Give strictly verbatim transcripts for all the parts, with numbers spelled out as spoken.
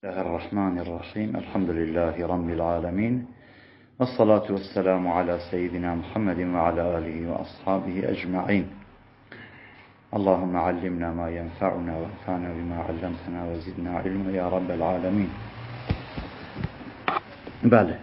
الله الرحمن الرحيم الحمد لله رب العالمين والصلاة والسلام على سيدنا محمد وعلى آله وأصحابه أجمعين. اللهم علمنا ما ينفعنا وانفعنا بما علمتنا وزدنا علما يا رب العالمين. بله.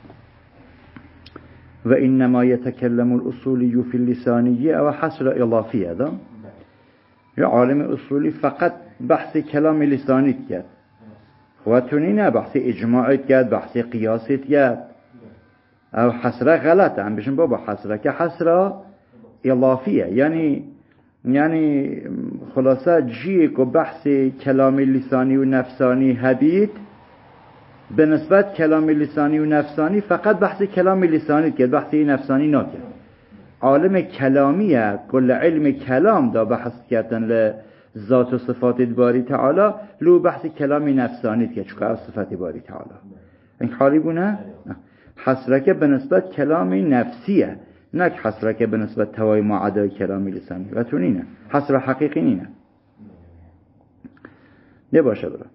وإنما يتكلم الأصولي في اللسانية أو حصر إضافية ده يا عالم أصولي فقط بحث كلام لساني كد خواتونی نه بحث اجماعیت کرد، بحث قیاسیت کرد. او حسره غلطه، هم بشن بابا حسره که حسره اضافیه، یعنی یعنی خلاصه جیه که بحث کلام لسانی و نفسانی هبید به نسبت کلام لسانی و نفسانی فقط بحث کلام لسانی کرد، بحث نفسانی نکرد. عالم کلامیه کل علم کلام دا بحث کردن ل ذات و صفات باری تعالی لو بحث کلامی نفسانی که چکه از صفات باری تعالی این حالی بونه حسرکه به نسبت کلامی نفسیه، نه حسرکه به نسبت توای معدای کلامی لسانی و تو نینه حسر حقیقی نینه نباشه برا.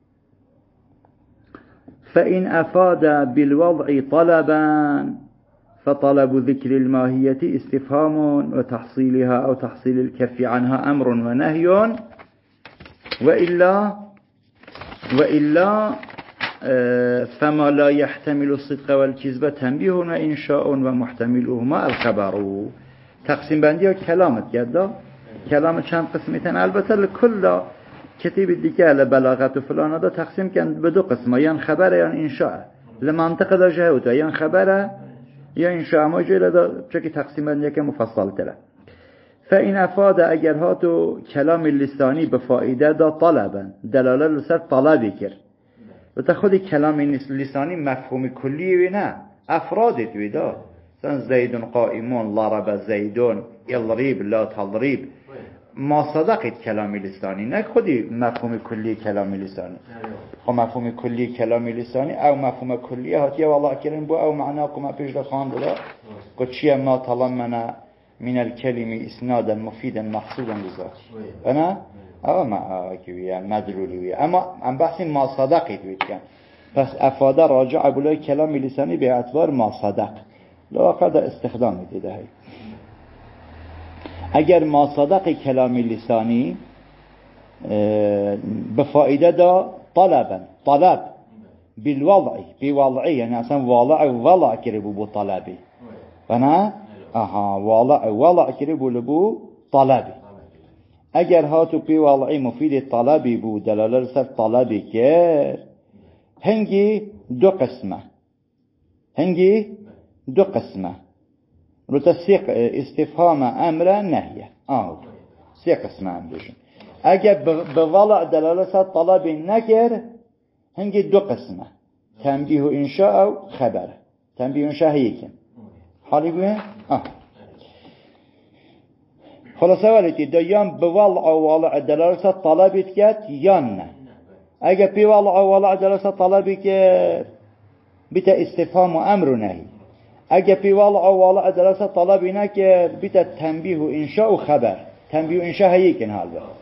فإن أفاد بالوضع طلبا فطلب ذكر الماهية استفهام وتحصيلها أو تحصيل الكف عنها أمر ونهي، وإلا وإلا فما لا يحتمل الصدق والكذب تنبيه وإنشاء ومحتملهما الخبر. تقسيم بندي كلامت جدا كلام چند قسمتين البته لكل كتيب الديكه لبلاغات وفلان هذا تقسيم كان بدو قسمه، يعني خبر يعني إنشاء لمنطقه دا جهوته، يعني خبره یا این شما جیره دا چه که تقسیم بندی که مفصل تره. فإن افاد اگر ها تو کلام لسانی به فایده دا طلبا دلاله لسر طلبی کرد و تا خود کلام لسانی مفهوم کلیه و نه افرادی توی دا مثلا زیدون قائمون ضرب زیدون اضرب لا تضرب ما صدقت کلام لسانی، نه خودی مفهوم کلی کلام لسانی. خب مفهوم کلی کلام لسانی او مفهوم کلی هاتیه والله کریم بو او معناكم ما پیش دخان بلا قد چیه ما طلمنا من الكلمة اسنادا مفيدا محصولا لذاتی انا او ما آکویه مدلولیویه اما ام بحث ما صدقت بیتکن پس افاده راجع بلای کلام لسانی به اعتبار ما صدق لواقع دا استخدام دیده هی. اگر ما صدق کلام لسانی بفائده دا طلبا طلب بالوضع بوضعی، یعنی اصلا والع والع کربو بو طلبی بنا اها والع والع کربو لبو طلبی. اگر هاتو بی والعی مفید طلبی بو دلاله سر طلبی که هنگی دو قسمه هنگی دو قسمه رو تسیق استفهام امر نهیه آه سی قسمه هم دوشن. اگر به والع دلاله سر طلبی نکر هنگی دو قسمه تنبیه و انشاء و خبر. تنبیه و انشاء هیکن حالی بوه آه خلاصه ولیتی دا یان به والع و والع دلاله سر طلبی کت یان نه. اگر بی والع و والع دلاله سر طلبی کت بیتا استفهام و امر نهی. اگه پیوال اول درس طلبی نکرد بیت تنبیه و انشاء و خبر. تنبیه و انشاء هیکن حال به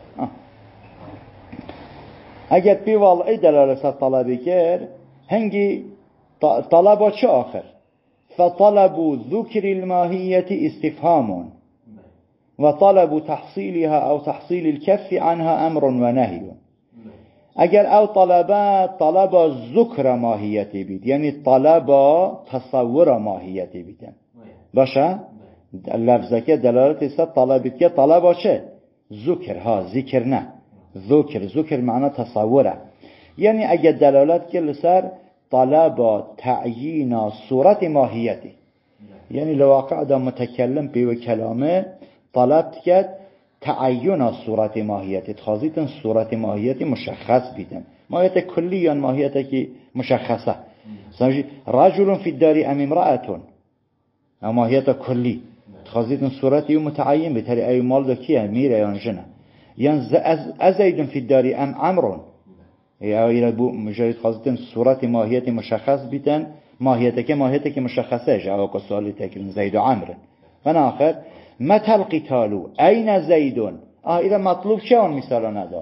اگه پیوال ای درس طلبی کرد هنگی طلبات چه آخر فطلبوا ذکر الماهیة استفهام و طلبوا تحصیلها او تحصیل الكف عنها امر و نهی. اگر او طلبات طلب ذکر ماهیتی بید، یعنی طلب تصور ماهیتی بیدن باشه لفظه که دلالت است طلبیت که طلب چه ذکر ها ذکر نه ذکر ذکر معنی تصوره، یعنی اگر دلالت که لسر طلب تعیین صورت ماهیتی، یعنی لواقع دا متکلم به کلامه طلب کرد تعین صورت ماهیتی تخاذیتن صورت ماهیتی مشخص بیدن ماهیت کلی یا ماهیت که مشخصه سمجی رجل فی الدار ام امرأتون او ماهیت کلی تخاذیتن صورتی متعین بتری ای مال دا کیه میره یا جنه یعنی از زیدون فی الدار ام عمرون یا ایره بو مجرد تخاذیتن صورت ماهیتی مشخص بیدن ماهیت که ماهیت که مشخصه جواب سوالی تکرین زید و عمرن و آخر متى القتال أين زيد آه إذا مطلوب شون مثلا ندا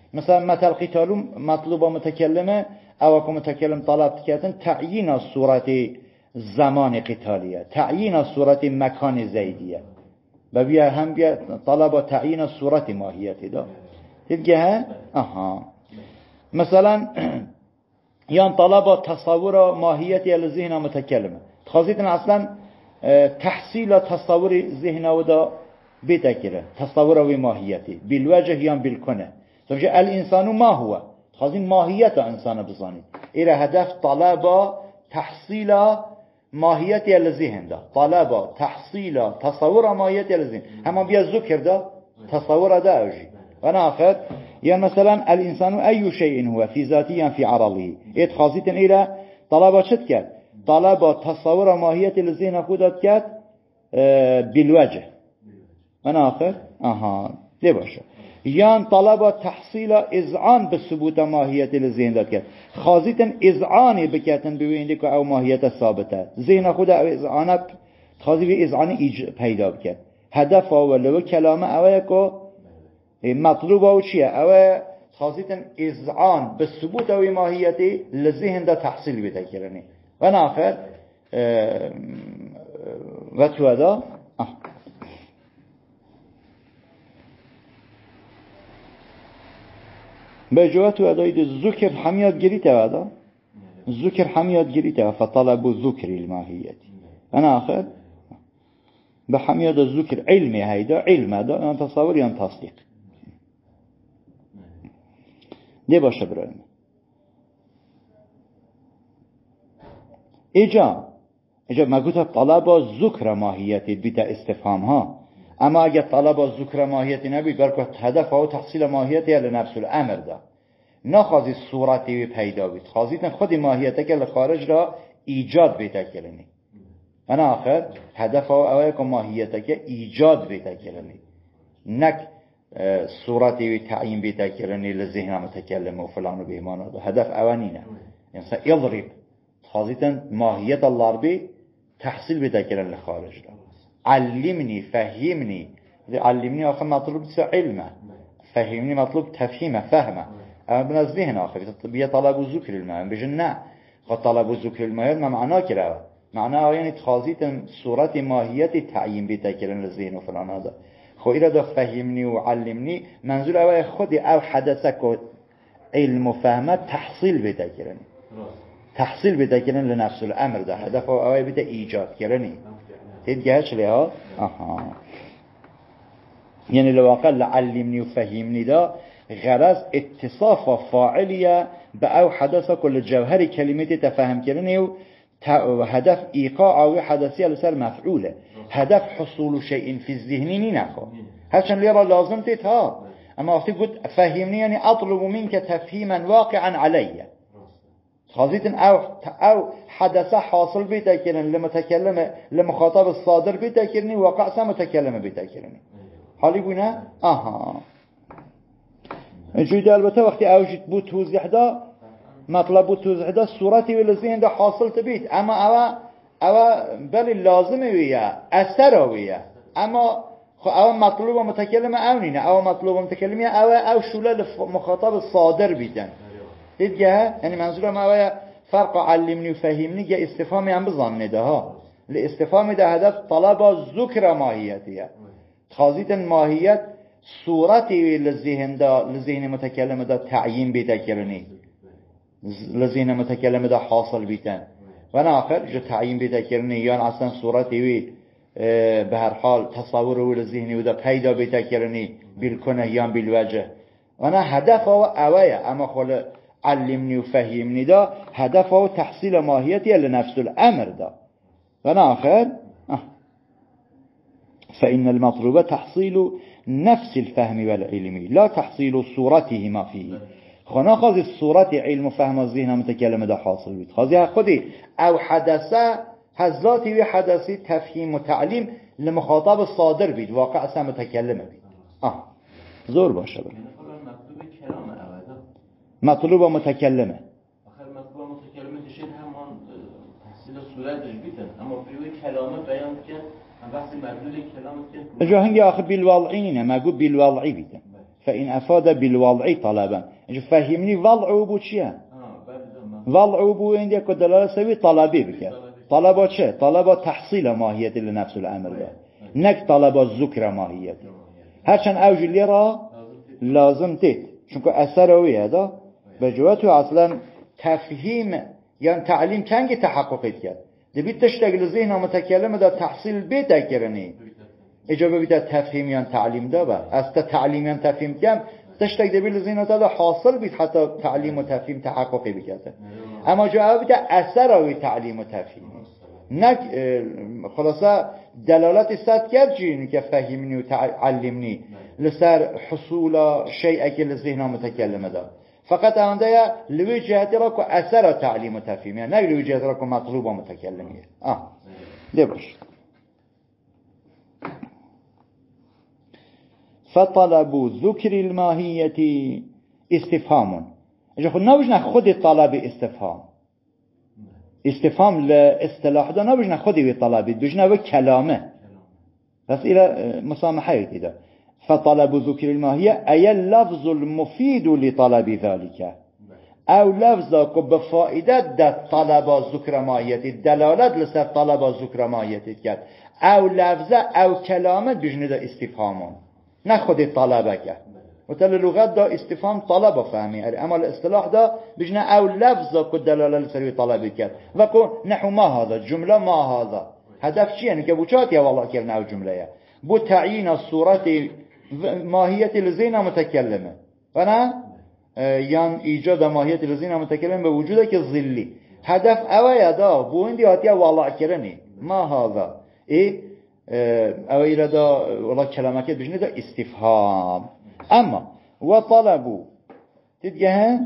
مثلا مثل قتال مطلوب متكلمه او که متکلم طلب کردن تعیین صورت زمان قتالیه، تعیین صورت مکان زیدیه و بیا هم بیا طلب تعیین صورت ماهیتی دا تلقاها اها مثلا یان طلب تصور ماهیتی الذهن متکلمه خاصیتن اصلا تحصیل تصور ذهن و دا بتكره تصور و ماهیتی بالوجه یا بالکنه سمجه الانسان ما هو خاصین ماهیت انسان بزانید ایره هدف طلب تحصیل ماهیتی الذهن دا طلب تحصیل تصور ماهیتی الذهن همان بیا ذکر دا تصور دا اوجی و آخر يعني مثلا الانسان اي شيء هو في ذاته في عرضه ايت خاصية الى طلب شد كات طلب تصور ماهية الذهن خودت كات اه بالوجه من آخر اها ليه باشا يعني طلب تحصيل اذعان بثبوت ماهية الذهن دات كات خاصية اذعان بكاتن بويندك او ماهية ثابتة ذهن خود او اذعانك خاصية اذعان ايج پیدا بكات هدف اولو كلامه او يكو مطلوب او چیه؟ او خاصیتن اذعان به ثبوت او ماهیتی لذهن دا تحصیل بیده کرنی و ناخر و تو ادا به جوه تو ادای ذکر حمیاد گریته و ادا ذکر حمیاد گریته و فطلب ذکر الماهیتی و ناخر به حمیاد ذکر علمی هیدا علم دا یان تصور یان تصدیق ده باشه برایم ایجا ایجا ما گوتا طلب ذکر ماهیتی بیتا استفهام ها اما اگر طلب ذکر ماهیتی نبی برکت هدف او تحصیل ماهیتی یا لنفس الامر دا نخوازی صورتی پیدا بید خواستن خود ماهیتی که لخارج را ایجاد بیتا کلنی انا آخر هدف او اوه که ماهیتی که ایجاد بیتا کلنی نک صورتی تعیین بیتا کرنی لذهن متکلم و فلان و بیمان هدف اوانینه یعنی اضرب خاصیتن ماهیت الله بی تحصیل بیتا کرن لخارج را علمنی فهمنی علمنی آخر مطلوب علمه فهمنی مطلوب تفهیمه فهمه اما من از ذهن آخر بیا طلب و ذکر المهم بجن نه خود طلب و ذکر المهم ما معنا کرده معنا یعنی خاصیتن صورت ماهیت تعیین بیتا کرن لذهن و فلان هذا خو ایره دا فهمنی و علمنی منظور اوه خود او حدثک و علم و فهمت تحصیل بیتا کرنی تحصیل بیتا کرن لنفس الامر دا هدف اوه بیتا ایجاد کرنی تیدگه چلی ها آها یعنی لواقع لعلمنی و فهمنی دا غرض اتصاف فاعلیه با او حدثک و لجوهر کلمتی تفهم کرنی و هدف ایقاع او حدثی لسر مفعوله هدف حصول شيء في الذهن نكو هرچند ليرى لازم تتها اما وقتی قلت فهمني يعني اطلب منك تفهيما واقعا علي خاصية او او حدث حاصل بيتا كرن لمتكلم لمخاطب الصادر بيتا كرني واقع سا متكلم بيتا كرني حالي بنا اها جويد البته وقتی اوجد بود توضیح دا مطلب بود توضیح دا صورتی ولذهن دا حاصل تبيت اما او او بل لازمه ویه اثر ویه اما خو او مطلوب متکلم او نینه او مطلوب متکلمی او او شوله مخاطب صادر بیدن دیدگه یعنی منظورم او فرق علمنی و فهمنی که استفهامی هم بزن ده ها لاستفهام ده هدف طلب ذکر ماهیتیه خاصیت ماهیت صورتی لذهن دا لذهن متکلم دا تعیین بیده کرنی لذهن متکلم دا حاصل بیدن و آخر جو تعیین بیده کرنی یا اصلا صورتی وی به هر حال تصور و ذهنی و دا پیدا بیده کرنی بالکنه یا بالوجه و نه هدف او اوه اما خول علمنی و فهمنی دا هدف او تحصیل ماهیتی لنفس الامر دا و نه آخر فإن المطلوب تحصيل نفس الفهم والعلم لا تحصيل صورته ما فيه خنا خاص صورت علم و فهم از ذهن متکلم دا حاصل بید خاصی خودی او حدثه هزاتی و حدثی تفهیم و تعلیم لمخاطب صادر بید واقع اصلا متکلم بید آه زور باشه بله مطلوب متکلمه آخر مطلوب متکلمه دشید همان تحصیل صورتش بیدن اما بیوی کلامه بیان کن هم وقتی مدلول کلامه کن اجا هنگی آخر بالوضعینه ما گو بالوضعی بیدن فإن أفاد بالوضع طلبا فهمني وضع بو چیه؟ وضع بو عندي که دلاله سوی طلبی بکرد. طلبا چه؟ طلبا تحصیل ماهیت لنفس الامر ده، نک طلبا ذکر ماهیت. هرچند اوجلی را لازم تید، چون که اثر اویه ده بجواتو اصلا تفهیم یعنی تعلیم کنگی تحققیت کرد. دبیت تشتاق لذهن متکلم ده تحصیل بیتا کرنی. اجابه بیتا تفهیم یعنی تعلیم ده با. از تا تعلیم یعنی تفهیم کم تشتاق دبیت لذهن ده حاصل بیت حتی تعلیم و تفهیم تحققی بکرده. اما جواب بیتا اثر اوی تعلیم و تفهیم. نک خلاصه دلالت صد کرد جینی که فهمنی و تعلمنی لسر حصول شیء که لذهن متکلم ده. فقط آنده لوی جهتی را که اثر تعلیم و تفهیم نه لوی جهتی را که مطلوب و متکلمیه. آه ده باش. فطلب ذکر الماهیتی استفهام. اجا خود نبوشن خود طلب استفهام. استفهام لاصطلاح ده نبوشن خودی طلبی بوشن و کلامه. بس الى مسامحه ایده. فطلب ذكر الماهية أي اللفظ المفيد لطلب ذلك أو لفظك بفائدة ده طلب ذكر ماهية الدلالة لسر طلب ذكر ماهية كات أو لفظة أو كلامة بجن ده استفهام ناخد طلبك وتل اللغات ده استفهام طلب فهمي أما الاصطلاح ده بجن أو لفظك الدلالة لسر طلب كات وكو نحو ما هذا الجملة ما هذا هدف شيء يعني كبوشات يا والله كلنا أو جملة بو تعيين الصورة ماهیت لزینا متکلمه فنا یان ایجاد ماهیت لزینا متکلمه به وجوده که ظلی هدف اوه دا بو اندی هاتیه واقع کرنی ما هذا ای اوه ایره دا والله کلمه که بجنه دا استفهام اما و طلبو تدگه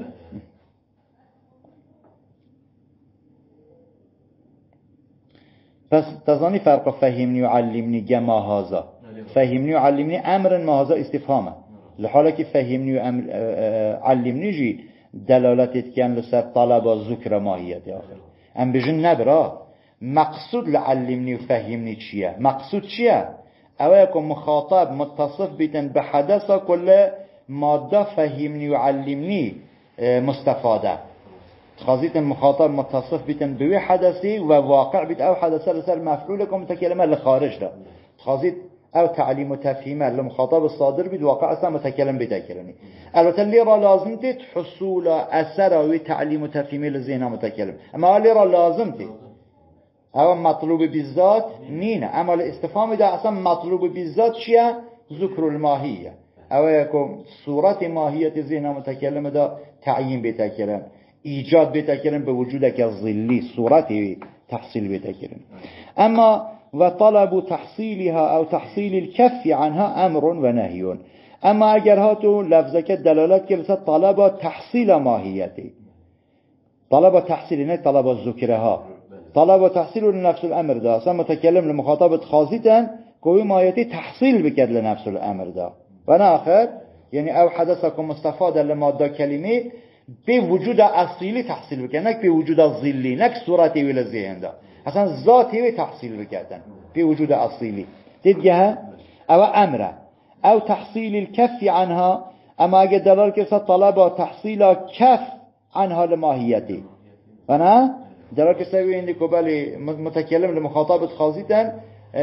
پس تظنی فرق فهمنی و علمنی گه ما هذا فهمني وعلمني امرا ما هذا استفهامه لحاله که فهمني وعلمني جي دلالتت كان لسر طلب ذكر ماهیت آخر ام بجن نبرا مقصود لعلمني وفهمني چیه مقصود چیه اوه يكون مخاطب متصف بیتن بحدث كل ماده فهمني وعلمني مستفاده خاصيت المخاطب متصف بیتن بوی حدثي وواقع بیت او حدثه لسر مفعولكم متكلمه لخارج ده خاصيت او تعلیم و تفهیمه لمخاطب الصادر بید واقع اصلا متکلم بتکلمی البته لی را لازم تید حصول اثر و تعلیم و تفهیمه لذهن متکلم اما لی را لازم تید او مطلوب بالذات نینه اما الاستفهام ده اصلا مطلوب بالذات چیه؟ ذکر الماهیه او یکم صورت ماهیت ذهن متکلم ده تعیین بتکلم ایجاد بتکلم به وجود که ظلی صورتی تحصیل بتکلم اما وطلب تحصيلها أو تحصيل الكف عنها أمر ونهي أما أجر هاتو لفظك الدلالات كبسة طلب تحصيل ماهيتي طلب تحصيل طلب الذكرها طلب تحصيل لنفس الأمر ده أصلا متكلم لمخاطبة خاصتا كوي ماهيتي تحصيل بكد لنفس الأمر ده وانا آخر يعني أو حدثكم مستفادة لمادة كلمة بوجود أصيلي تحصيل بكد نك بوجود الظلي نك صورتي ولا الذهن ده اصلا ذاتی تحصیل بکردن في وجود اصیلی تدگه او امره او تحصیل الكف عنها اما اگه دلال که طلب تحصیل کف عنها لماهیتی فنا دلال که سوی این قبل متکلم لمخاطب خاصیتن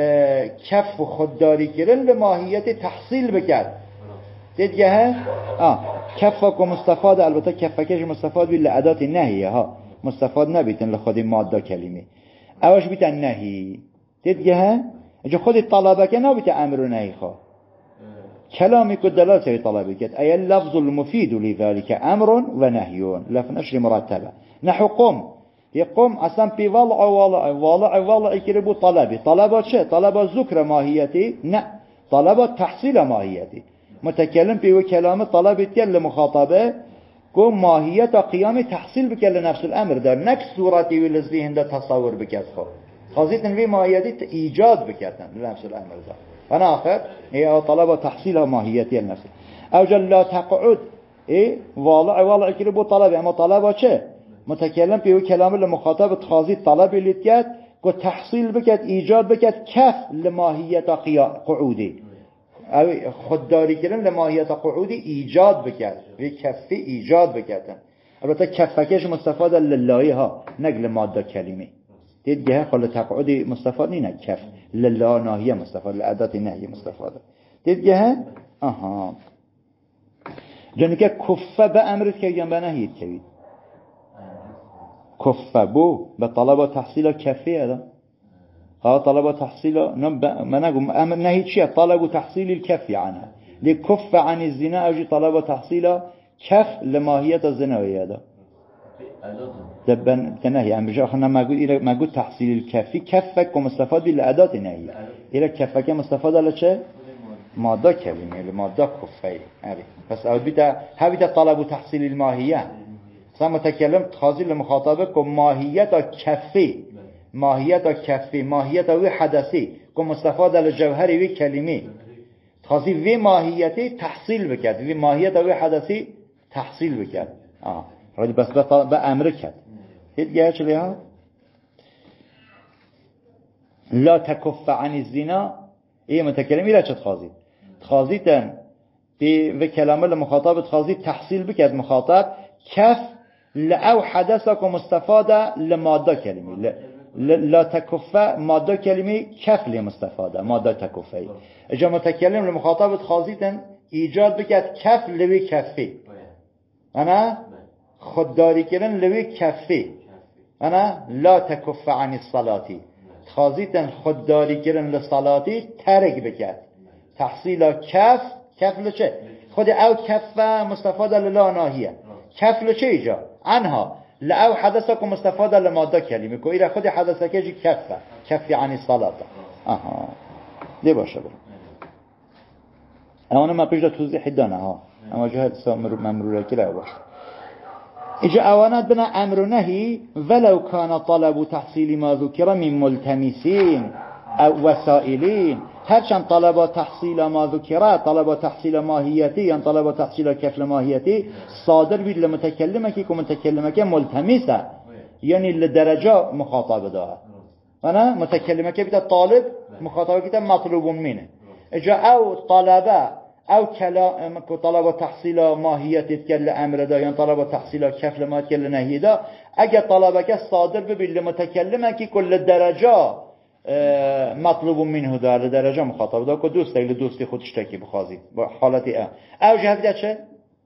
کف خودداری کردن لماهیت تحصیل بکرد تدگه اه کفک مستفاد البته کفکش مستفاد بی لعدات نهیه ها مستفاد نبیتن لخود ماده کلمه اوش بیت نهی تدگه اجا خود طلبه که نبیت امر و نهی خواه کلامی که دلال سوی طلبه کد ای اللفظ المفید لذلك امر و نهیون لفظ نشر مرتبه نحو قم يقوم اصلا بی والع والع والع والع کربو طلبه طلبه چه؟ طلبه ذکر ماهیتی نه طلبه تحصیل ماهیتی متکلم بی و کلام طلبه کل مخاطبه کو ماهیت قیام تحصیل بکل لنفس الامر در نک صورتی و لذهن ده تصور بکد خو خاصیتن وی ماهیتی ایجاد بکردن لنفس الامر ده فانا آخر ای طلب تحصیل ماهیتی لنفس او جل لا تقعد ای والع والع کربو طلبه اما طلبه چه؟ متکلم بی و کلام لمخاطب خاصیت طلب لیت کو تحصیل بکد ایجاد بکد کف لماهیت قعودی او خودداری کردن لماهیت قعودی ایجاد بکرد و کفی ایجاد بکردن. البته کفکش مستفاد للهی ها نگل ماده کلمه دید گه خال تقعودی مستفاد نی نه کف لله ناهیه مستفاد لعدت نهیه مستفاد دید گه آها جنی که کفه به امرت که به نهیت کوید کفه بو به طلب تحصیل کفیه ده ها طلب تحصيل ما نقول أمر نهي شيء طلب تحصيل الكف عنها لكف عن الزنا أجي طلب تحصيل كف لماهية الزنا هذا تبن تنهي أم بجا خلنا ما قول إلى ما قول تحصيل الكف كفك ومستفاد بالأداة نهي إلى كفك مستفاد على شيء مادة كلمة المادة كفية أبي بس أود بيتا هبيتا طلب تحصيل الماهية سام تكلم تخاذي لمخاطبك وماهية كفي ماهیت کفی ماهیت وی حدثی که مستفاد الجوهری وی کلمه خاصی وی ماهیتی تحصیل بکرد وی ماهیت وی حدثی تحصیل بکرد آه رادی بس به امر کرد هیچ گه چلی ها لا تکف عن الزنا ايه متکلمی را چه تخاذی تخاذی تن و کلمه لمخاطب تخاذی تحصیل بکرد مخاطب کف لأو حدثك مستفاده لماده کلمه لا تكفى ماده كلمه كف لمستفاده ماده تكفى اجا متكلم لمخاطب خاصيتا ایجاد بکرد کف لوی کفی انا خودداری کردن لوی کفی انا لا تكف عن الصلاه خاصيتا خودداری کردن لصلاتی ترک بکرد تحصیل کف کف لچه خود او کف مستفاده للا ناهیه کف لچه ایجا عنها لأو حدثكم استفادة لمادة كلمة كو إلى خود حدثك يجي كفة كفي عن الصلاة آها دي باشا برو انا ما بيجا توضيح دانا ها اما جهد سامر ممرورة كلا باش اجا اوانات بنا امر نهي ولو كان طلب تحصيل ما ذكر من ملتمسين او وسائلين هرچند طلب تحصيل ما ذكر طلب تحصيل ماهيتي يعني طلب تحصيل كفل ماهيتي صادر بيد لمتكلمك كي متكلمك ملتمسه يعني لدرجه مخاطب ده انا متكلمك بيد طالب مخاطبك مطلوب منه اجا او طلبه او كلام طلب تحصيل ماهيتي تكل امر ده يعني طلب تحصيل كفل ما تكل نهي ده اجا طلبك صادر بيد لمتكلمك كل درجه مطلوب منه داره درجه مخاطب داره که دوست دیگه دوستی خودش تکی بخوازید با حالتی ام او جهت چه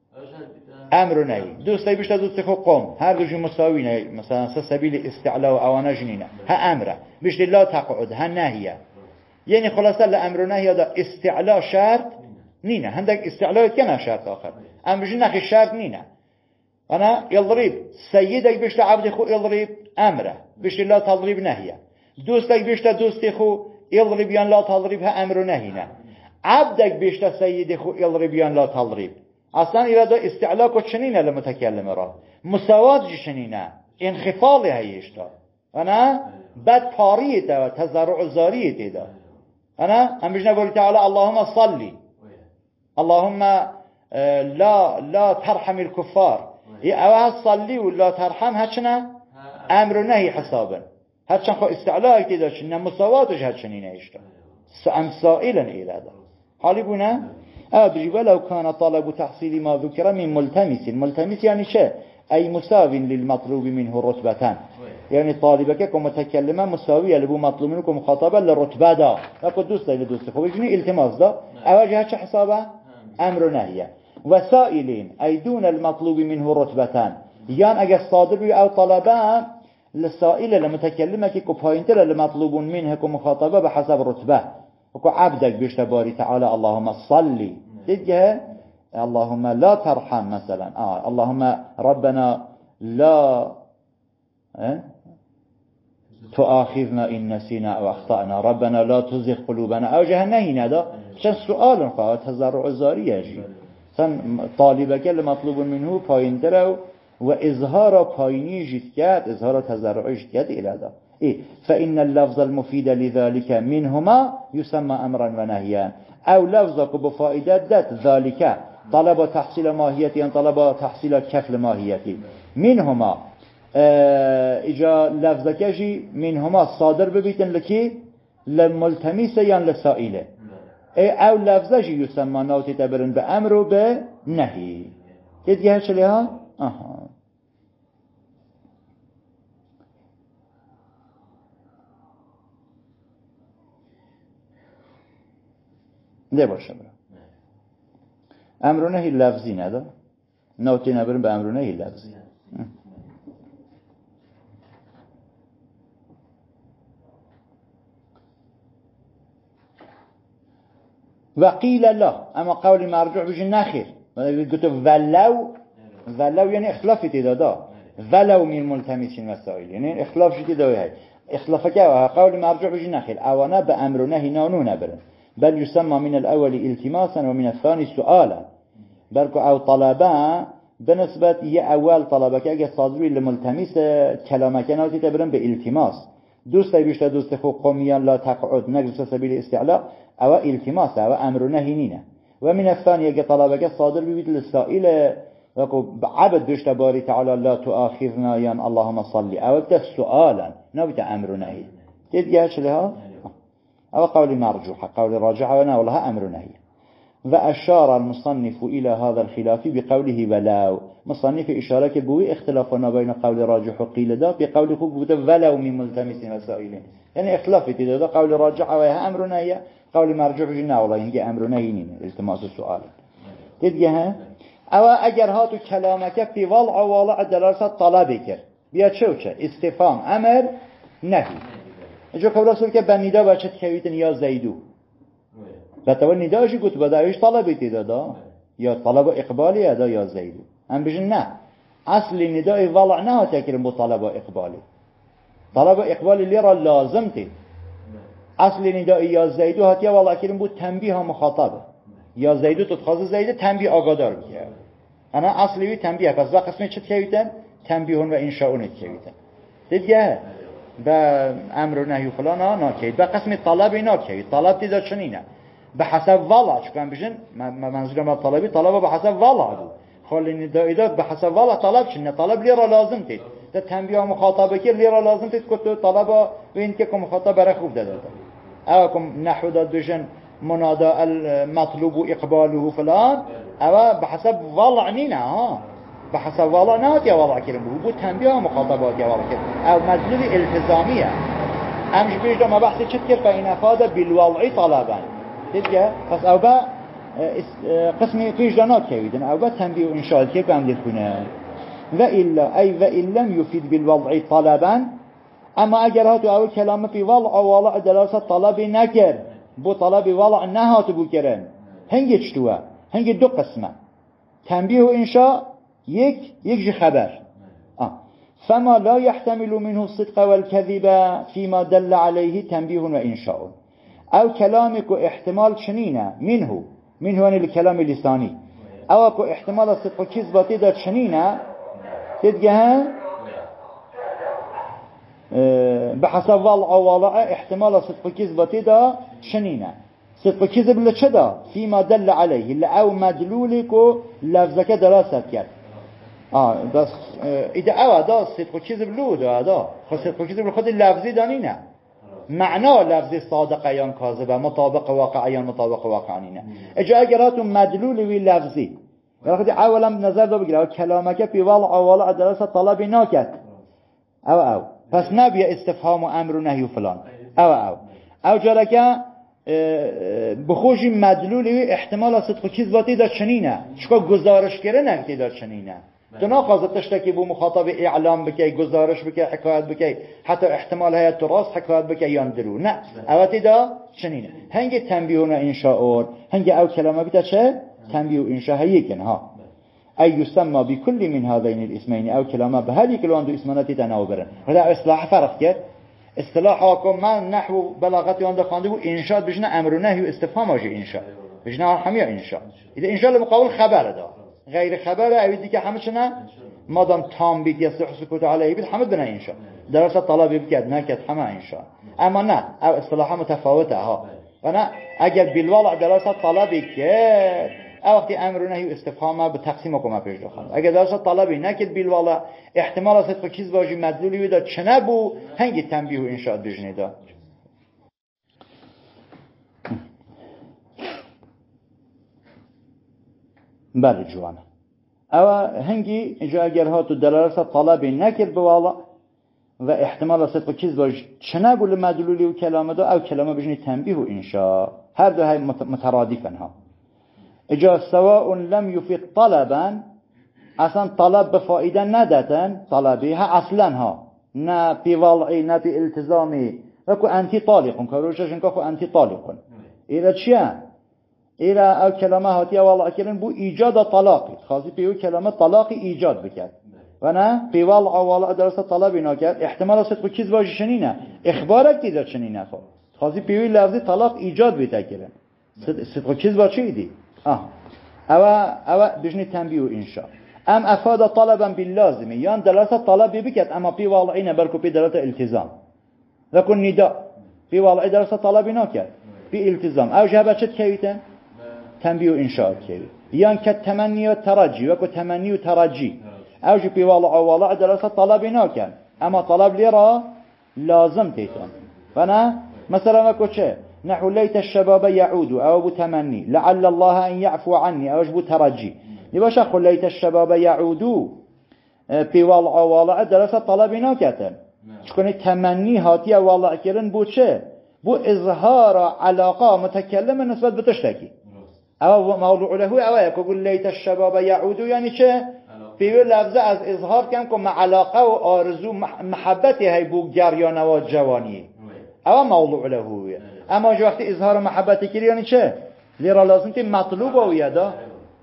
امر نهی دوستی بیشتر دوستی خود قوم هر دوشی مساوی نه مثلا سبیل استعلا و اوانه جنینه ها امره بیشتر لا تقعد ها نهیه یعنی خلاصه لامر نهی دا استعلا شرط نینه هندک استعلا کنه شرط آخر ام بیشتر نخی شرط نینه انا يضرب سيدك بیشتر عبد خو يضرب امره بیشتر لا تضرب نهیه دوستك بيشتا دوستي خو يضرب يان لا تضرب ها امر نهينا عبدك بيشتا سيدي خو يضرب يان لا تضرب اصلا اراده استعلاق چنينه لمتكلم را مساوات چنينه انخفاض هيشتا انا بد پاريته و تزرع زاريته ده انا هم بيجنا قول تعالى اللهم صلي اللهم لا لا ترحم الكفار او صلي ولا ترحم هچنا امر نهي حسابا هرچند خو استعلاء که داشت نه مساواتش هرچند نیشته ام سائلا الى ده حالی بونه ادري ولو كان طلب تحصيل ما ذكر من ملتمس ملتمس يعني شيء اي مساو للمطلوب منه رتبتان يعني طالبك كمتكلمه مساويه لبو مطلوب منه كمخاطبه للرتبه ده اكو دوست الى دوست خو يجني التماس ده اواجه چه حسابه امر نهيه وسائلين اي دون المطلوب منه رتبتان يعني اگر صادر او طلبه للسائل لمتكلمك كو باينتر لمطلوب منه كمخاطبه بحسب رتبه وكو عبدك بيشتا باري تعالى اللهم صلي تجه اللهم لا ترحم مثلا اه اللهم ربنا لا اه؟ تؤاخذنا ان نسينا او اخطانا ربنا لا تزغ قلوبنا او جهنم هذا عشان سؤال فقط تزرع زاريه جي سن طالبك المطلوب منه باينتر و اظهار پایینی جدید اظهار تضرعی جدید الادا إيه فإن اللفظ المفيد لذلك منهما يسمى أمرا ونهيا أو لفظك بفائدة ذات ذلك طلب تحصيل ماهيتي أن طلب تحصيل كفل ماهيتي منهما اه إجا لفظك يجي منهما صادر ببيتن لكي للملتمس يعني لسائله او لفظه جي يسمى نوتي تبرن بأمر وبنهي تدقى هاتش لها اها ده باشه برا امر و نهی لفظی نده نوتي نبرن بأمر و نهی لفظی وقيل لا اما قول مرجوع بيجي نخير قلت ولو ولو يعني اختلاف تدادا ولو من ملتمسين مسائل يعني اختلاف جديد هاي اختلاف كا قول مرجوع بيجي نخير اوانا بامر نهي نانو نبرن بل يسمى من الاول التماسا ومن الثاني سؤالا بركو او طلبا بنسبة يا اول طلبك اجى صادري لملتمس كلامك نوتي تبرن بالتماس دوست بيشتا دوست خو قوميان لا تقعد نجلس سبيل الاستعلاء او التماس او امر نهي نينا ومن الثاني اجى طلبك صادر بيد للسائل وكو عبد بيشت باري تعالى لا تؤاخذنا يا اللهم صل او ده سؤالا نوت امر نهي تدقاش لها او قول مرجوحه قول راجحه وانا والله امر نهي واشار المصنف الى هذا الخلاف بقوله ولو مصنف اشاره بوي اختلافنا بين قول راجح وقيل ده بقوله بوده ولو من ملتمس مسائل يعني اختلاف ده قول راجح وهي امر نهي قول مرجوح جنا والله ينجي امر نهي نين التماس السؤال تدقها او اگر هاتو كلامك في وضع وضع دلاله طلبك بیا چه چه استفهام امر نهی اجا قول رسول که بنیدا بچه تکویتن یا زیدو بطور نداشی گوت بدایش طلبی تیدا یا طلب اقبالی ادا یا زیدو هم بجن نه اصل ندای وضع نه تکرم با طلب اقبالی طلب اقبالی لیرا لازم تید اصل ندای یا زیدو هات یا وضع کرم بود تنبیه مخاطبه یا زیدو تتخاذ زیده تنبیه آگادار بکر انا اصلی تنبیه پس با قسمه چه تکویتن تنبیهون و انشاؤون تکویتن دیگه با امر و نهی و فلان ها ناکید با قسم طلب ناکید طلب تیدا چنینه به حسب والا چون بجن منظورم از طلبی طلب به حسب والا بود خالی ندایدات به حسب والا طلب چنه طلب لیرا لازم تید ده تنبیه مخاطبه که لیرا لازم تید که تو طلب و این که مخاطب برای خوب داده او کم نحو داد بجن منادا المطلوب اقباله فلان او به حسب والا نینه ها به حسب والا نهات یا والا کرم بود بود تنبیه مخاطبات یا والا کرم او مدلول التزامیه امش بیجا ما بحثی چت کرد فإن افاد بالوضعی طلبا دیگه پس او با قسمی وجدانات كويدن او با تنبيه وانشاء كيف عم يكونه والا اي وان لم يفيد بالوضع طلبا اما اگر هاتو او كلام في وضع وضع دلالة طلب نكر بو طلب وضع نهات بو كرن هنگي چتوه هنگي دو قسمه تنبيه وانشاء يك يك خبر آه. فما لا يحتمل منه الصدق والكذب فيما دل عليه تنبيه وانشاء او كلامك احتمال شنينه منه منه يعني الكلام اللساني او اكو احتمال الصدق والكذب تدا شنينه تدقها أه بحسب وضع وضع احتمال الصدق والكذب تدا شنينه صدق والكذب اللي شدا فيما دل عليه اللي او مدلولك لفظك دراسه كرد اه بس اه اذا او دا صدق والكذب له دا دا خو صدق والكذب خود اللفظي دانينه معنا لفظ صادق یا کاذب مطابق واقع یا مطابق واقعانینه اجا اگراتون مدلول وی لفظی وقتی اولا نظر دو بگیره کلامک فی وضع وضع دراسه طلب ناکد او او پس نبیه استفهام و امر و نهی و فلان او او او جالکه بخوشی مدلول وی احتمال صدق و کذباتی دار چنینه چکا گزارش کرده نگتی دار چنینه تو ناقاضت تشتکی بو مخاطب اعلام بکی گزارش بکی حکایت بکی حتی احتمال هیت تو راست حکایت بکی یا درو نه اوتی دا چنینه هنگی تنبیه و انشاء هنگی او کلمه بیتا چه تنبیه و انشاء یکن ها ای یسمى بكل من هذين الاسمين او کلمه به هر یک لون دو اسماناتی تناو برن ولا اصلاح فرق کرد اصطلاحاکم من نحو بلاغتی آن خونده بود انشاء بجنه امر و نهی و استفهام آجی انشاء بجنه همه انشاء اذا انشاء مقابل خبر دا غیر خبره اویدی که همه چنه مادام تام بید یا صحح سکوت علیه بید همه بنا انشاء درست طلبی بکد نکد همه انشاء اما نه او اصطلاحا متفاوته ها و نه اگر بالوضع درست طلبی کد او وقتی امر و نهی و استفهام به تقسیم کنم پیش دخل اگر درست طلبی نکد بالوضع احتمال صدق چیز باجی مدلولی ویدا چنه بو هنگی تنبیه و انشاء بجنه دا بله جوانه او هنگی اینجا اگر ها تو دلالت طلب نکرد بوالا و احتمال صدق کذب چنه بول مدلولی و کلامه دا او کلامه بجنی تنبیه و انشاء هر دو های مترادفن ها اجا سواء لم يفيد طلبا اصلا طلب بفائده ندتن طلبی ها اصلا ها نه بی والعی نه بی التزامی وکو انتی طالقون که روششن که خو انتی طالقون ایره چیه؟ ایره او کلمه هاتی والعی کرن بو ایجاد طلاقی خاصی پیو کلمه طلاقی ایجاد بکرد و نه بی والعی والعی درست طلبی نکرد احتمال صدق کذب باشه شنینه اخبارک دیدر شنینه خب خاصی پیوی لفظی طلاق ایجاد بیتا کرن صدق کذب باشه ایدی آه او او بجنی تنبیه و انشاء ام افاد طلبا باللازمه یان دلالت طلب بکرد اما بی والعی نه بلکو بی دلالت التزام لكن نداء في والله درس طلب ناكر في التزام او جابت شد كيوتا تنبيه انشاء كيوت يان كالتمني والترجي وكو تمني وترجي او جي في والله والله درس طلب ناكر اما طلب ليرا لازم تيتون فانا مثلا وكو شيء نحو ليت الشباب يعود او ابو تمني لعل الله ان يعفو عني او ابو ترجي لباش اخو ليت الشباب يعود في والله والله درس طلب ناكر چون تمنی هاتی والله کردن بو چه؟ بو اظهار علاقه متکلم نسبت به تشتکی او موضوع له او يقول ليت الشباب يعود یعنی چه؟ پیو لفظه از اظهار کم که مع علاقه و آرزو محبتی های بو جریان و جوانی او موضوع له اما جو وقتی اظهار محبتی کردی یعنی چه؟ لیرا لازم تی مطلوب او یادا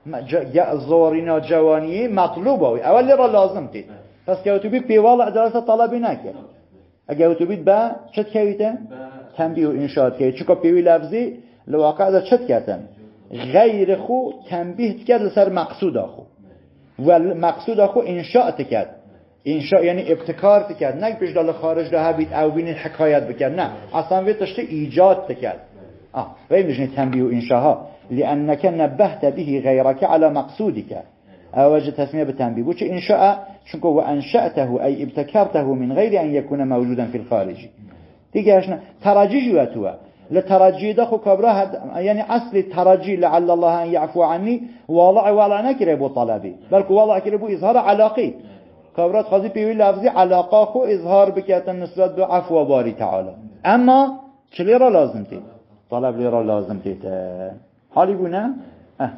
زورینا جوانی مطلوب او اول لیرا لازم تی پس که تو بی پیوال درس طلبی نکرد اگه تو بید با چت کیته تنبیه و انشاء کیت چون که پیوی لفظی لواقع از چت کردن غیر خو تنبیه کرد لسر مقصود خو و مقصود خو انشاء کرد انشاء یعنی ابتکار کرد نه پیش دال خارج ده بید او بین حکایت بکرد نه اصلا وی تشت ایجاد کرد اه وی میشه تنبیه و انشاء لانك نبهت به غيرك على مقصودك اوجه تسميه بالتنبيه بوش انشاء شنكو وانشأته اي ابتكرته من غير ان يكون موجودا في الخارج دیگه اشنا ترجی جواتوا لترجی ده خو کبرا یعنی اصل ترجی لعل الله ان يعفو عني والله ولا نكره بو طلبي بلکه والله كره بو اظهار علاقه کبرات خاصی پیوی لفظی علاقه خو اظهار بکاتن نسبت به عفو باری تعالی اما چلی را لازم تید طلب لی را لازم تید حالی بونه اه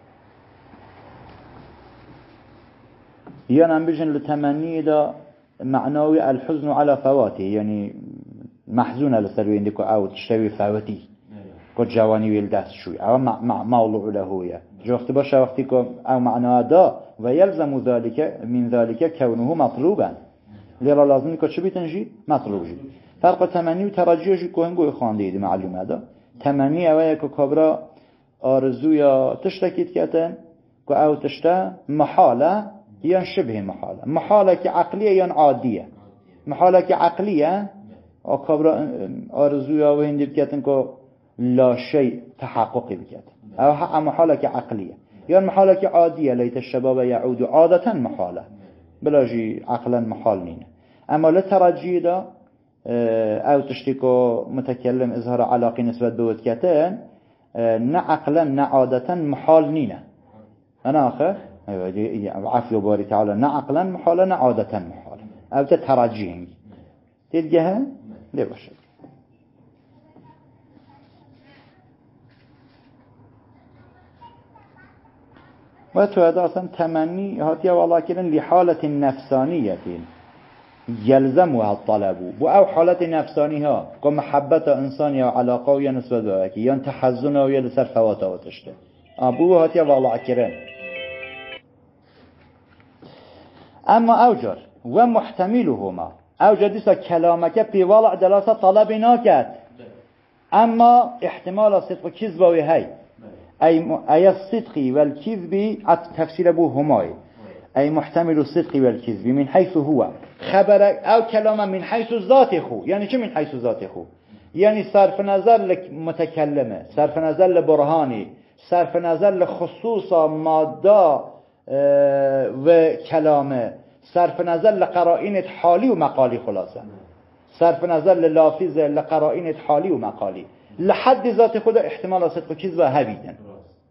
يانا بيجن لتمني دا معنوي الحزن على فواته يعني محزونة لسروي عندك أو تشتوي فواتي كل جواني ويلدس شوي أو مع مع موضوع له هي جو وقت باشا وقتكم أو معناه دا ويلزم ذلك من ذلك كونه مطلوبا ليرا لازم يكون شو بيتنجي مطلوب جي فرق تمني وترجي جي كون جو خاندي دي معلومة دا تمني أويا ككبرى آرزو يا تشتكيت كاتن أو تشتا محالة يان شبه محالة محالة كعقلية يان عادية محالة كعقلية أو كبر أرزويا وهندي بكاتن كو لا شيء تحققي بكاتن أو حق محالة كعقلية يان محالة كعادية ليت الشباب يعود عادة محالة بلا جي عقلا محال نين أما لترجي دا أو تشتكو متكلم إظهار علاقي نسبة بود كاتن نا عقلا نا عادة محال نين أنا آخر أيوة عفو باري تعالى نا عقلا محالة نا عادة محالة أو تتراجين تلقاها ليه باشا واتو هذا أصلا تمني هاتيا والله كلن لحالة نفسانية يلزمها الطلب أو حالة نفسانية كمحبة إنسانية وعلاقة ويا نسبة ذلك ين تحزنه ويا لسر فواته وتشته أبوه هاتيا والله كلن اما اوجر و محتملهما اوجر دیسا کلامک پیوال دلالت طلب ناکد اما احتمال صدق و کذب و هی ای ای الصدق والكذب تفسیر ابو همای ای محتمل الصدق والكذب من حيث هو خبر او کلام من حيث ذات خو یعنی چه من حيث ذات خو یعنی صرف نظر لمتکلمه صرف نظر لبرهانی صرف نظر لخصوص ماده و کلامه صرف نظر لقرائن حالی و مقالی خلاصه صرف نظر للافظ لقرائن حالی و مقالی لحد ذات خود احتمال صدق و کذب هبیدن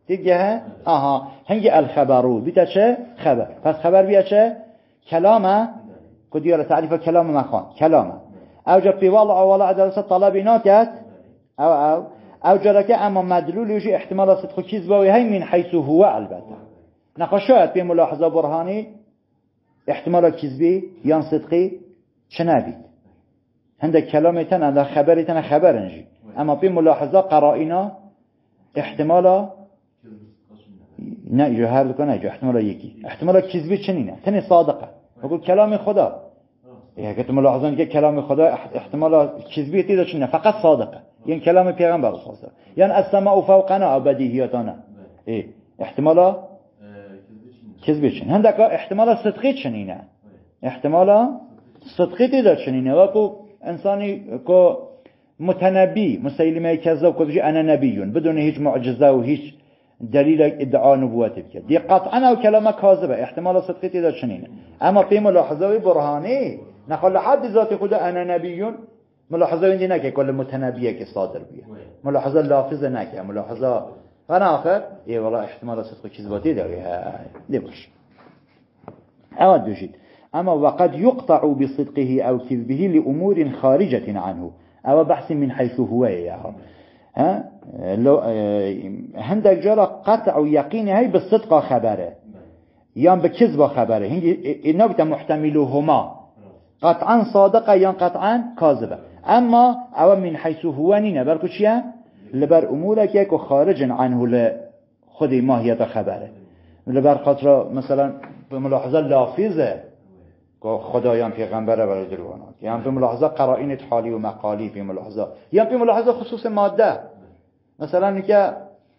دیگه آها هنگی الخبرو بیتا چه خبر پس خبر بیا چه کلامه کدیار تعریف کلام مخان کلامه او جا پیوال اولا عدالت طلبی ناکد او او او جا که اما مدلول یوشی احتمال صدق و کذبه هی من حیث هو البته نخشاید به ملاحظه برهانی احتمال کذبی یا صدقی چه نبید هنده کلامتن هنده خبرتن خبرنجی اما به ملاحظه قرائنا احتمال نه ایجا هر دو نه ایجا احتمال یکی احتمال کذبی چنینه تنی صادقه بقول کلام خدا اگه تو ملاحظان که کلام خدا احتمال کذبی تیدا چنینه فقط صادقه یعنی کلام پیغمبر صادقه یعنی السماء فوقنا او بدیهیاتنا ای احتمال کذبی چنینه هندکا احتمال صدقی چنینه احتمال صدقی تیدا چنینه وقو انسانی که متنبی مسیلمه کذاب که بجی انا نبیون بدون هیچ معجزه و هیچ دلیل ادعا نبوت بکرد دی قطعا او کلمه کاذبه احتمال صدقی تیدا چنینه اما پی ملاحظه برهانی نخل حد ذات خود انا نبیون ملاحظه این نکه کل متنبیه که صادر بیه ملاحظه لافظه نکه ملاحظه غنا آخر ای والله احتمال صدق و کذباتی داره دی باش اود بجید اما وقد يقطع بصدقه او كذبه لامور خارجه عنه او بحث من حيث هو ياها ها لو هندك جرى قطع يقين هي بالصدق خبره يان بكذب خبره هي نبت محتملهما قطعا صادقه يان قطعا كاذبه اما او من حيث هو نينه بركو چيه لبر امورك يكو خارج عنه لخود ماهيت خبره لبر خاطر مثلا بملاحظه لافظه خدایان پیغمبره برای دروانات یعنی به ملاحظه قرائن حالی و مقالی به ملاحظه یعنی به ملاحظه خصوص ماده مثلا میگه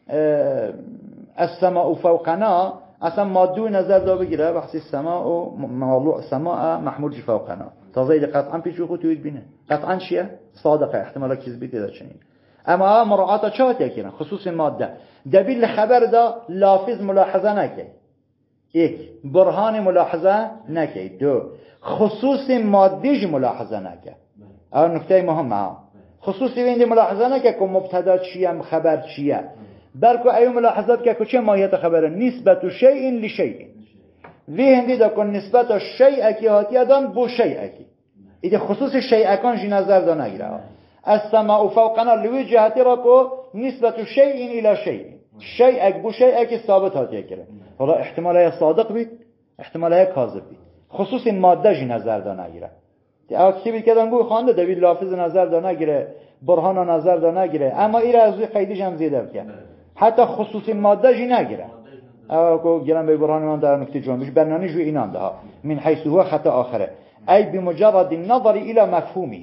السماء فوقنا اصلا ماده نظر دا بگیره بحثی السماء و موضوع السماء محمول فوقنا تازه قطعا پیش رو توید بینه قطعا چیه صادقه احتمال کذبی داده چنین اما مراعات چاته کردن خصوص ماده دلیل خبر دا لافظ ملاحظه نکرد یک برهان ملاحظه نکرد دو خصوص مادیش ملاحظه نکرد اول نکته مهمه خصوصی وینده ملاحظه نکرد که مبتدا چیه خبر چیه بلکه ایو ملاحظات که چه ماهیت خبره نسبت شیء لشیء وی هندی دا کن نسبت شیء کی هاتی ادم بو شیء کی ایده خصوص شیء کان جی نظر دا نگیره السماء فوقنا لوی جهتی را کو نسبت شیء الی شیء شیء بو شیء کی ثابت هاتی کرده حالا احتمال صادق بید احتمال کاذب بید خصوص ماده جی نظر دا نگیره اما کسی بید که دنگوی خوانده دوید لافظ نظر دا نگیره برهان نظر دا نگیره اما ایره از روی قیدیش هم زیده بکن حتی خصوص ماده جی نگیره اما که گرم به برهان من در نکته جوانبش برنانی جوی اینان ده ها من حیث هو خطا آخره ای بمجرد النظر الى مفهومه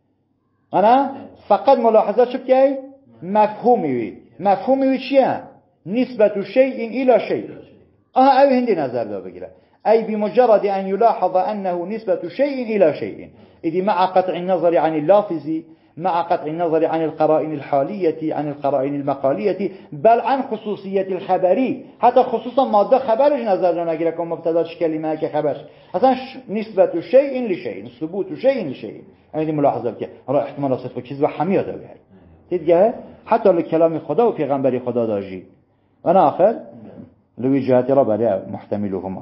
انا فقط ملاحظه شو بکی مفهومه مفهومه چیه نسبت شیء الى شیء آها او هندی نظر دا بگیره ای بمجرد ان يلاحظ انه نسبت شیء الى شیء اذا مع قطع النظر عن اللافظ مع قطع النظر عن القرائن الحالية عن القرائن المقالية بل عن خصوصية الخبري حتى خصوصا ماده خبرش نظر دا نگیره که مبتداش کلمه که خبرش اصلا نسبت شیء لشیء ثبوت شیء لشیء این ملاحظه که را احتمال صدق و کذب همه دا بگیره دیگه حتی لکلام خدا و پیغمبری خدا داجی و آخر لوی جهتی را برای محتملهما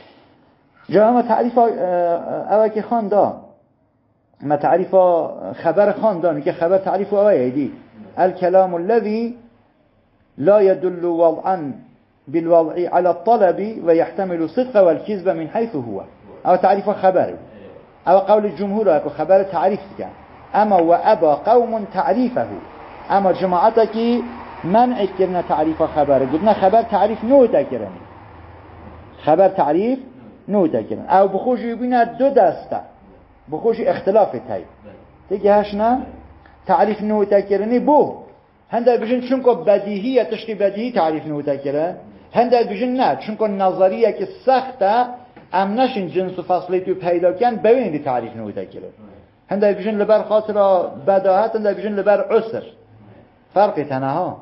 جا اما تعریف اوه که خان دا ما تعریف خبر خان دا که خبر تعریف اوه ایدی الكلام الذي لا يدل وضعا بالوضع على الطلب ويحتمل صدق والكذب من حيث هو او تعریف خبر او قول الجمهور او خبر تعریف کن اما وابا قوم تعریفه اما جماعتك منع کردن تعریف خبره گفتن خبر تعریف نو تکرنی خبر تعریف نو تکرن او بخوش ببینه دو دسته بخوش اختلاف تایی دیگه هش نه تعریف نو تکرنی بو هنده بجن چون که بدیهی تشتی بدیهی تعریف نو تکرن هنده بجن نه چون که نظریه که سخته امنشین جنس و فصلی تو پیدا کن ببینی تعریف نو تکرن هنده بجن لبر خاطر بداهت هنده بجن لبر عسر فرقی تنها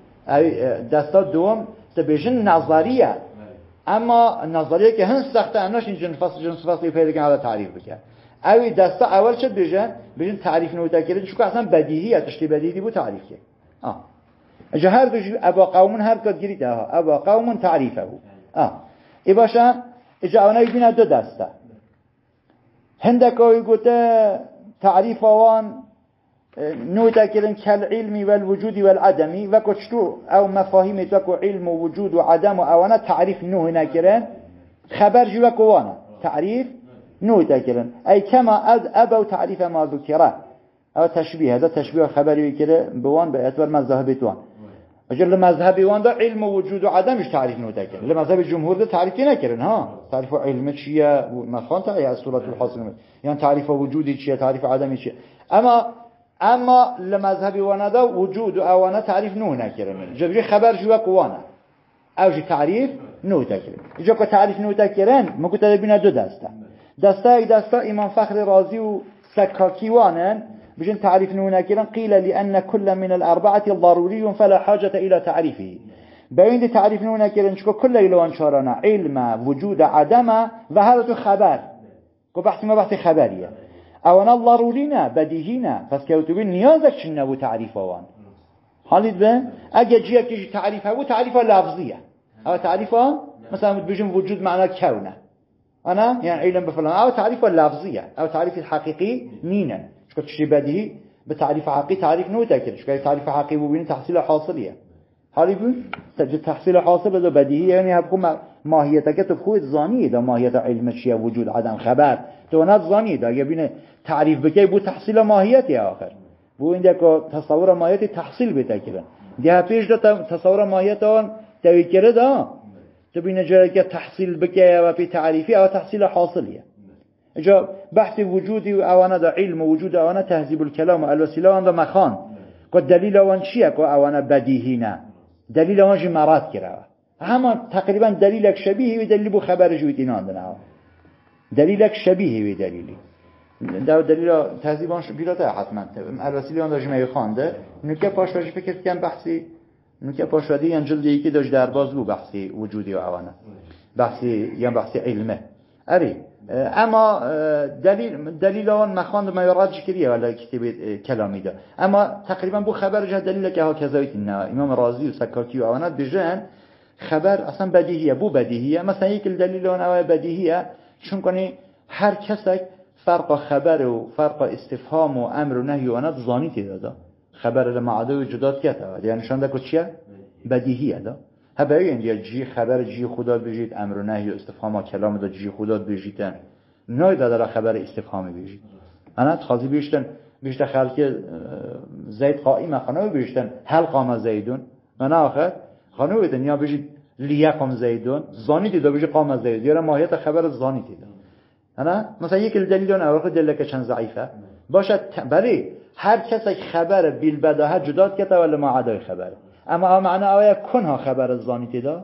دستا دوم تبیشن نظریه اما نظریه که هن سخته اناش این جنس فصل جنس فصلی پیدا کنه تعریف بکن اوی دستا اول شد بیشن بیشن تعریف نو تکرد چون که اصلا بدیهی تشتی بدیهی بود تعریف کرد آه اجا هر دوش ابا قوم هر کد گیری ده ابا قوم تعریفه اه ای باشه اجا اونایی بینه دو دسته هندکوی گوته تعریف آوان نوع تكلم كالعلم والوجود والعدم وكشتو او مفاهيم تكو علم ووجود وعدم وانا تعريف نوع نكرن خبر جوا كوانا تعريف نوع تكلم اي كما ابو تعريف ما ذكر او تشبيه هذا تشبيه خبري كده بوان باعتبار مذهبتوان اجل المذهبي وان ده علم ووجود وعدم مش تعريف نوع تكلم المذهب الجمهور ده تعريف نكرن ها تعريف علم شيء مثلا تعريف الصوره الحاصل يعني تعريف وجود شيء تعريف عدم شيء اما اما لمذهبي وانا ده وجود وانا تعريف نوع نكرن جبري خبر جوا قوانا او جي تعريف نوع تكرن اجا که تعریف نوع تکرن ما كنت ببینه دو دسته دسته ای دسته امام فخر رازی و سکاکی وانن بجن تعریف نوع نكرن قيل لأن كل من الأربعة ضروري فلا حاجة إلى تعريفه بين دي تعريف نوع نكرن چكو كل إلوان شارنا علم وجود عدم و هذا خبر کو بحث ما بحث خبريه اونا ضروری نه بدیهی نه پس که تو نیازش چی نبود تعریف آوان حالیت به اگه جیه که تعریف ها بود تعریف ها لفظیه او تعریف ها مثلا بجیم وجود معنی کونه انا يعني علم بفلان او تعریف ها لفظیه او تعریف حقیقی نینن شکر چی بدیهی به تعریف حقیقی تعریف نو تکرد شکر تعریف حقیقی ببینی تحصیل حاصلیه حالی بود تحصیل حاصل بده بدیهی یعنی هبکم ماهیت که تو خود زانیه دا ماهیت علم چیه وجود عدم خبر تو نه زانیه دا اگه بینه تعریف بکی بود تحصیل ماهیتی آخر بو اینجا که تصور ماهیتی تحصیل بده کردن ده پیش دا تصور ماهیت آن توی کرد ها تو بینه جایی که تحصیل بکی و پی تعریفی او تحصیل حاصلیه اجا بحث وجودی و اوانه دا علم و وجود اوانه تهذیب الکلام و الوسیله آن دا مخان که دلیل آن چیه که اوانه بدیهی نه دلیل آن جمرات کرده همان تقریبا دلیلک شبیهی و دلیل بو خبر جوید اینان دنه دلیلک شبیهی و دلیلی دو دلیل تهذیبان بیراته حتما الوسیله آن داشت میخوانده نکه پاشوادی فکر کنم بحثی نکه پاشوادی یعنی جلدی که داشت درباز بو بحثی وجودی و اوانه بحثی یا بحثی علمه اری اما دلیل دلیل آن مخواند ما راجع کریه ولی کتاب کلامی ده اما تقریبا بو خبر جه دلیل که ها کذایت نه امام رازی و سکاکی و اوانه بجن خبر اصلا بدیهیه بو بدیهیه مثلا یک دلیل آن اوه بدیهیه چون کنی هر کسی فرق خبر و فرق استفهام و امر و نهی و آنات زانیتی داده خبر لمعاده و جداد کته یعنی شانده که چیه؟ بدیهیه ده هبایی اندیا جی خبر جی خدا بجید امر و نهی و استفهام و کلام دا جی خدا بجیدن نای داده خبر استفهامی بجید آنات خاضی بیشتن بیشتر خلق زید قائمه خانه بیشتن هل قام زیدون من آخر خانه بیدن یا بجید لیقام زیدون زانیتی دا بجید قام زیدون یا ماهیت خبر زانیتی ده انا مثلا یک دلیل اون اوراق دلیل که چند ضعیفه باشد بله هر کسی خبر بیل بداهه جداد کته ولی ما عدای خبر اما معنی آیا کنها خبر زانیتی دا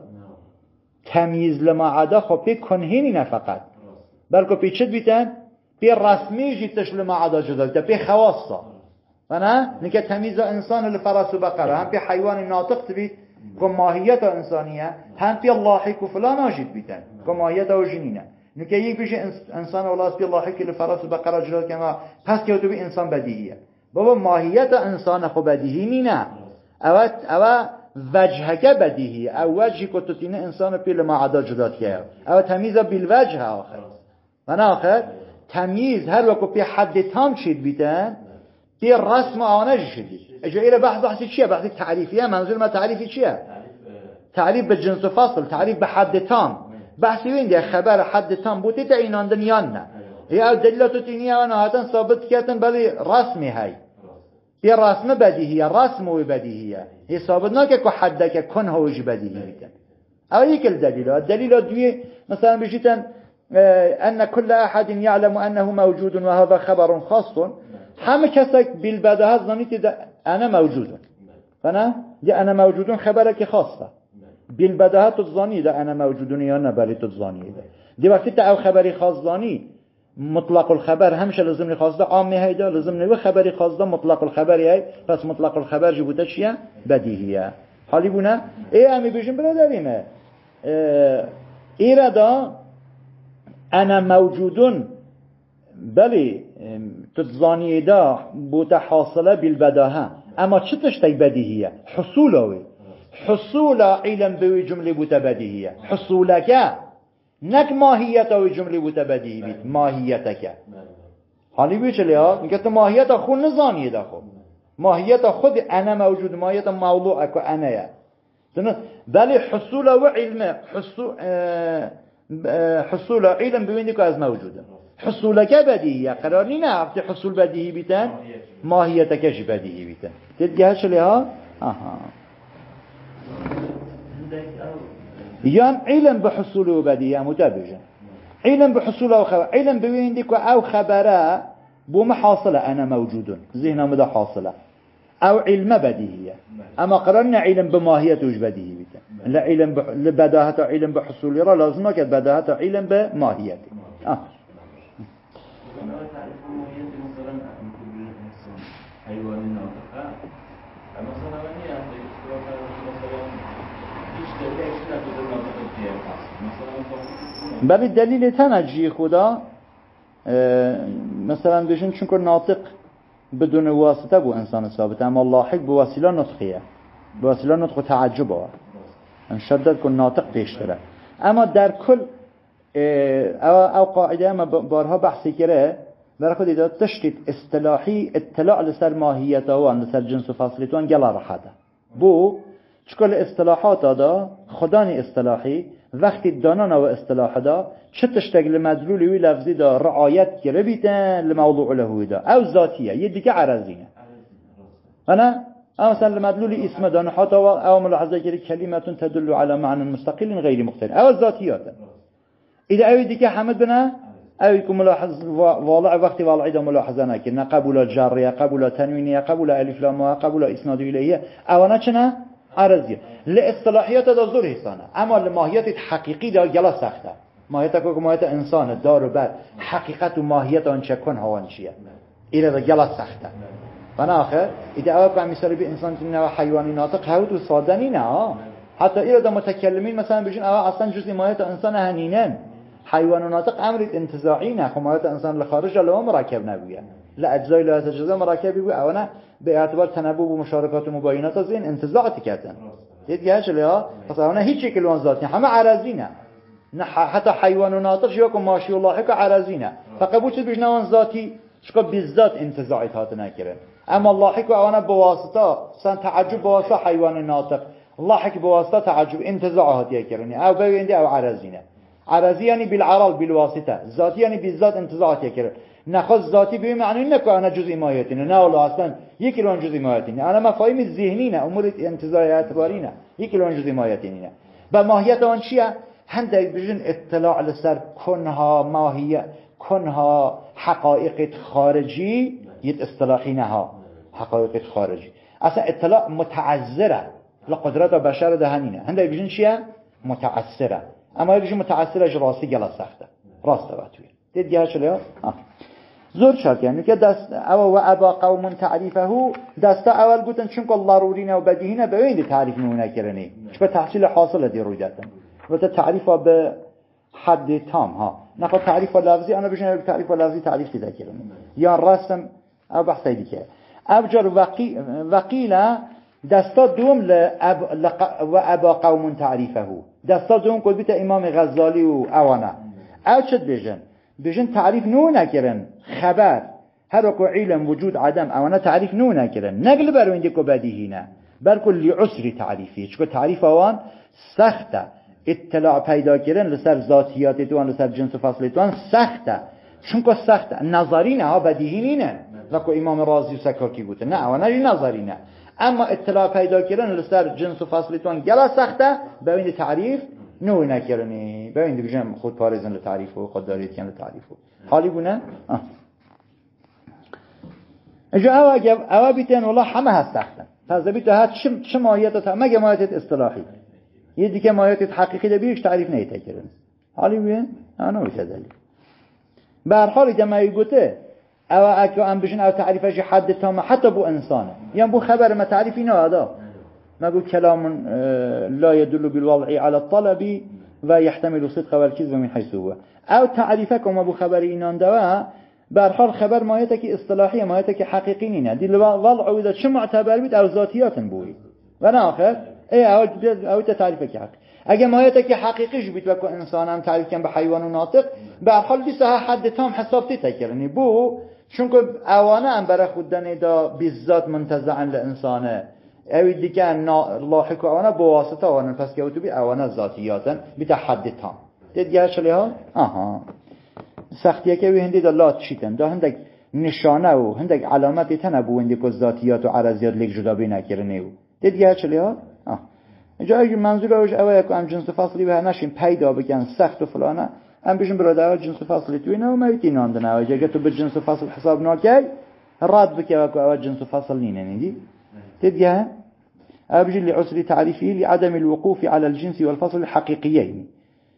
تمیز لما عدا خب پی کنهینی نه فقط بلکه پی چد بیتن پی رسمی جیتش لما عدا جداد کته پی خواصا و نه نکه تمیز انسان لفرس و بقره هم پی حیوان ناطق تبید که ماهیت انسانیه هم پی لاحق و فلان آجید بیتن که ماهیت و جنینه نکه یک بیش انسان اولاس بی الله حکی لفرس و بقره جلال کما پس که تو بی انسان بدیهیه بابا ماهیت انسان خو بدیهی نی نه او او وجهک بدیهیه او وجهی که تو تینه انسان پیل ما عدا جداد که او تمیز بالوجه آخر من آخر تمیز هر وقت پی حد تام شید بیتن پی رسم آنه شدید اجا ایره بحث بحثی چیه بحثی تعریفیه منظور ما تعریفی چیه تعریف به جنس و فصل تعریف به حد تام بحثی وین دیگه خبر حد تام بودی تا ایناندن یا نه یا دلیلاتو تینی آنها هاتن ثابت کردن بلی رسمی هی بی رسم بدیهیه رسم و بدیهیه هی ثابت نکه که حده که کن هوش بدیهی بیتن او یک الدلیل الدلیل دوی مثلا بجیتن ان كل احد يعلم انه موجود وهذا خبر خاص همه کسی بالبداهه ظنیت انا موجود فانا یا انا موجود خبره که خاصه بالبداهه تظنی ده انا موجودون یا نه بلی تظنی ده دی وقتی تا او خبری خاص ظنی مطلق الخبر همیشه لازم خاص ده عام هیدا لازم نه خبری خاص ده مطلق الخبر هی پس مطلق الخبر جبوده چیه بدیهیه حالی بونه ای امی بشین برادریمه ایرادا انا موجودون بلی تظنی ده بوده حاصله بالبداهه اما چه تشتي بديهية حصوله حصول علم بوي جملة بوتا بديهية حصولك نك ماهيته وي جملة بوتا بديهي بيت ماهيتك حالی بیچه لیا میگه تو ماهیت خود نزانیه دا خود ماهیت خود انا موجود ماهیت موضوع که انایه بلی حصول و علم حصول حصول علم ببینی که از موجوده حصول که بدیهیه قرار نی نه وقتی حصول بدیهی بیتن ماهیت کش بدیهی بیتن دیگه هش لیا آها یان علم به حصول و بدیهی متبجه علم بحصول أو خبر علم بويندك أو خبره بوم حاصلة أنا موجود ذهنه مدى حاصلة أو علم بديهية أما قررنا علم بماهية وش بديهي بيتا لا علم بح... بداهة علم بحصول يرى لازم كد بداهة علم بماهية آه بله دلیل تنجی خدا مثلا بشین چون که ناطق بدون واسطه بو انسان ثابت اما لاحق بو وسیله نطقیه بو وسیله نطق تعجب ها شدد کن ناطق بیشتره اما در کل او قاعده اما بارها بحثی کره برای خود ایده تشتید اصطلاحی اطلاع لسر ماهیت وان لسر جنس و فاصلیتوان گلا رحده بو چکل اصطلاحات دا خدانی اصطلاحی وقتی دانانا و اصطلاح دا چه تشتغل مدلولی وی لفظی دا رعایت کرده بیتن لموضوع لهوی دا او ذاتیه یه دیگه عرضینه انا او مثلا لمدلولی اسم دانا حتی او ملاحظه کردی کلمتون تدل على معنی مستقل غیر مختلف او ذاتیاته ایده اوی دیگه حمد بنا اوی که ملاحظ والع وقتی والعی دا ملاحظه نکرد قبول جاریه قبول تنوینیه قبول الف لام قبول اسناد الیه اونا چنه عرضیه لاصطلاحیات دا زور حسانه اما لماهیت حقیقی دا گلا سخته ماهیت که ماهیت انسان دار و بر حقیقت و ماهیت آن چه کن هوان چیه ایره دا گلا سخته و آخر ایده اول که مثال به انسان نوع حیوانی ناطق هود و سادنی نه حتی ایره دا متکلمین مثلا بجون اول اصلا جزء ماهیت انسان هنینن حیوان و ناطق امرت انتزاعی نه خب ماهیت انسان لخارج لو مرکب نبویه لا اجزای لا تجزا مرکبی بو اونا به اعتبار تنبؤ و مشارکات و مباینات از این انتزاعاتی کردن دیگه هاش لیا پس اونا هیچ کلون ذاتی همه عرضینه نه حتی حیوان و ناطق یا که ماشی الله که عرضینه فقط بود چیز بجنوان ذاتی شکل بالذات انتزاعی هات نکرد اما الله که اونا بواسطه سن تعجب بواسطه حیوان ناطق الله که بواسطه تعجب انتزاعات یکرنی او بوینده او عرضینه عرضی یعنی بالعرض بالواسطه ذاتی یعنی بالذات انتزاعات یکرد نخواست ذاتی به معنی نه که انا جزئی ماهیتینه نه ولی اصلا یک لون جزئی ماهیتینه انا مفاهیم ذهنی نه امور انتزاعی اعتباری نه یک لون جزئی ماهیتینه و ماهیت آن چیه هندک بجن اطلاع لسر کنها ماهیت کنها حقایق خارجی یت اصطلاحی نه ها حقایق خارجی اصلا اطلاع متعذره لقدرت بشر دهنینه هندک بجن چیه متعثره اما بجن متعثره راستی گلا سخته راست واتوی دید گه شلیا زور شرط یعنی که دست او و ابا قوم تعریفه دستا اول گفتن چون که ضرورینه و بدیهینه به این تعریف نمونه کرنی چون تحصیل حاصل دی روی دادن و تعریف به حد تام ها نخواد تعریف لفظی انا بجن تعریف لفظی تعریف دیده کرنی یا رسم او بحثی دیگه ابجر وقی وقیل دستا دوم لأب و ابا قوم تعریفه دستا دوم کد بیت امام غزالی و اوانا او چت بجن بجن تعریف نو نکرن خبر هر کو علم وجود عدم اوانا تعریف نو نکرن نقل بروینده کو بدیهی نه بلکه لعسر تعریفی چون تعریف اوان سخته اطلاع پیدا کردن لسر ذاتیات توان لسر جنس و فصل توان سخته چون که سخته نظری نه ها بدیهی نه لکه امام رازی و سکاکی گوته نه اوانا نظری نه اما اطلاع پیدا کردن لسر جنس و فصل توان گلا سخته بوینده تعریف نو نکرنی ببین بجم خود پارزن لتعریف و خود دارید کن لتعریف حالی بونه اجا او اگه او بیتن والله همه هست سختن پس بیتو هست چه ماهیت تا مگه ماهیت اصطلاحی یه دیگه ماهیت حقیقی ده بیش تعریف نیته کرن حالی بونه انا بیت دلیل به هر حالی دمایی گوته او اگه ام بجن او تعریفش حد تامه حتی بو انسانه یعنی بو خبر ما تعریفی نه ادا نقول كلام لا يدل بالوضع على الطلب ويحتمل صدق والكذب من حيث هو او تعريفكم ابو خبر اینان دوا به هر حال خبر ماهیت که اصطلاحی ماهیت که حقیقی نینه دی وضع اذا چه معتبر بید او ذاتیات بوی و نه آخر ای او او تعریف که حقیقی اگه ماهیت که حقیقیش بید و که انسان هم تعریف کن به حیوان و ناطق به هر حال دیسه حد تام حسابتی تکرنی بو چون که اوانه هم برای خودنی دا بیزاد منتزعا لانسانه اوی دیگه لاحق اوانه بواسطه اوانه پس که اوتو بی اوانه ذاتیاتن بیتا حد تام دیگه چلی ها؟ آها سختیه که وی هندی دا لات چیتن دا هندک نشانه و هندک علامتی تنه بو هندی که ذاتیات و عرضیات لیک جدا بی نکرنه و دیگه چلی ها؟ آه اینجا اگه منظور اوش اوه که هم جنس فاصلی به نشین پیدا بکن سخت و فلانه هم بیشون برای جنس فاصلی توی نه و مویتی ناندنه و اگه تو به جنس فاصل حساب ناکی راد بکه و که اوه جنس فاصل نینه نیدی دیگه أبجي لعسر تعريفه لعدم الوقوف على الجنس والفصل الحقيقيين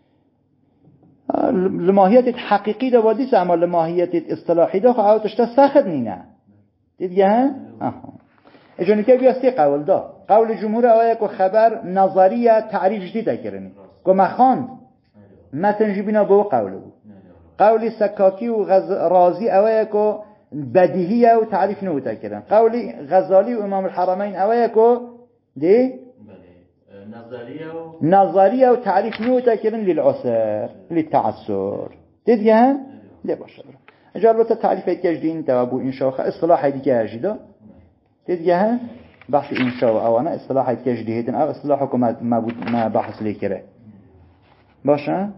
لماهية حقيقية ده وديس أما لماهية اصطلاحية ده خواهد تشتساخد نينا تدقى ها اجاني كيف يستي قول ده قول الجمهور أولاك وخبر نظرية تعريف جديدة كرني كما خاند ما تنجبنا بو قوله قول سكاكي وغازي أولاك بديهية وتعريف نوتا كرن قول غزالي وإمام الحرمين أولاك دي نظرية و... نظرية وتعريف نوتا كرن للعسر للتعسر تدقى ليه باشا جالبتا تعريف الكجدين توابو إنشاء اصطلاح هيدي كجدة تدقى بحث إنشاء أوانا اصطلاح الكجديهتن أو اصطلاحكم ما, ما بحث لي كره باشا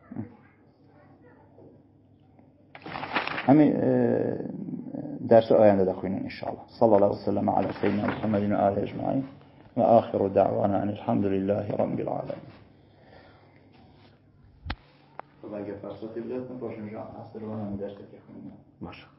همي درس آيان دخوين إن شاء الله صلى الله وسلم على سيدنا محمد وآله أجمعين وآخر دعوانا أن الحمد لله رب العالمين طبعا فرصتي بدأت نباشا نجاح أصدر وانا مدرسة يخوين